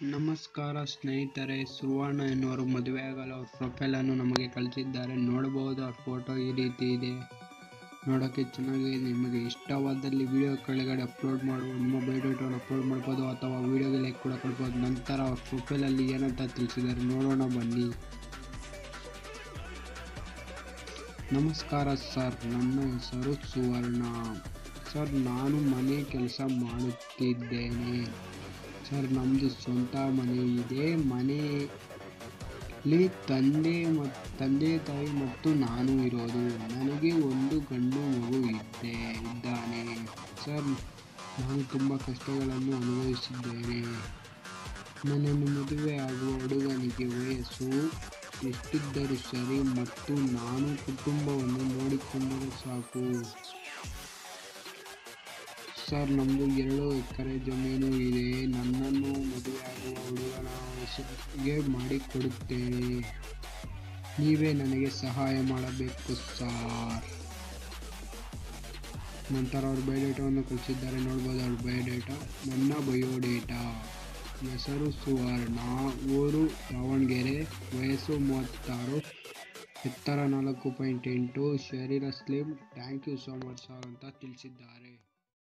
ನಮಸ್ಕಾರ ಸ್ನೇಹಿತರೆ, ಸುವರ್ಣ ಎನ್ನುವರು ಮದುವೆಯಾಗಲು ಅವ್ರ ಪ್ರೊಫೈಲನ್ನು ನಮಗೆ ಕಳಿಸಿದ್ದಾರೆ. ನೋಡಬಹುದು, ಅವ್ರ ಫೋಟೋ ಈ ರೀತಿ ಇದೆ. ನೋಡೋಕ್ಕೆ ಚೆನ್ನಾಗಿದೆ. ನಿಮಗೆ ಇಷ್ಟವಾದಲ್ಲಿ ವಿಡಿಯೋ ಕೆಳಗಡೆ ಅಪ್ಲೋಡ್ ಮಾಡುವ ನಿಮ್ಮ ಬಯೋಡೇಟಾವನ್ನು ಅಪ್ಲೋಡ್ ಮಾಡ್ಬೋದು ಅಥವಾ ವಿಡಿಯೋಗೆ ಲೈಕ್ ಕೂಡ ಕೊಡ್ಬೋದು. ನಂತರ ಅವ್ರ ಪ್ರೊಫೈಲಲ್ಲಿ ಏನಂತ ತಿಳಿಸಿದ್ದಾರೆ ನೋಡೋಣ ಬನ್ನಿ. ನಮಸ್ಕಾರ ಸರ್, ನನ್ನ ಹೆಸರು ಸುವರ್ಣ. ಸರ್, ನಾನು ಮನೆ ಕೆಲಸ ಮಾಡುತ್ತಿದ್ದೇನೆ. ಸರ್, ನಮ್ಮದು ಸ್ವಂತ ಮನೆ ಇದೆ. ಮನೆಯಲ್ಲಿ ತಂದೆ ತಾಯಿ ಮತ್ತು ನಾನು ಇರೋದು. ನನಗೆ ಒಂದು ಗಂಡು ಮಗು ಇದ್ದಾನೆ. ಸರ್, ನಾನು ತುಂಬ ಕಷ್ಟಗಳನ್ನು ಅನುಭವಿಸಿದ್ದೇನೆ. ನನ್ನನ್ನು ಮದುವೆ ಆಗುವ ಹುಡುಗನಿಗೆ ವಯಸ್ಸು ಎಷ್ಟಿದ್ದರೂ ಸರಿ ಮತ್ತು ನಾನು ಕುಟುಂಬವನ್ನು ನೋಡಿಕೊಂಡರೆ ಸಾಕು. ಸರ್, ನಮ್ಮದು 2 ಎಕರೆ ಜಮೀನು ಇದೆ. ನನ್ನನ್ನು ಮದುವೆಯಾಗುವ ಹುಡುಗನ ಹೆಸರಿಗೆ ಮಾಡಿಕೊಡುತ್ತೇನೆ. ನೀವೇ ನನಗೆ ಸಹಾಯ ಮಾಡಬೇಕು ಸರ್. ನಂತರ ಅವ್ರ ಬಯೋಡೇಟಾವನ್ನು ಕಳಿಸಿದ್ದಾರೆ. ನೋಡ್ಬೋದು ಅವ್ರ ಬಯೋಡೇಟಾ. ನನ್ನ ಬಯೋಡೇಟಾ: ಹೆಸರು ಸುವರ್ಣ, ಊರು ದಾವಣಗೆರೆ, ವಯಸ್ಸು 36, ಎತ್ತರ 4.8, ಶರೀರ slim. Thank you so much sir ಅಂತ ತಿಳಿಸಿದ್ದಾರೆ.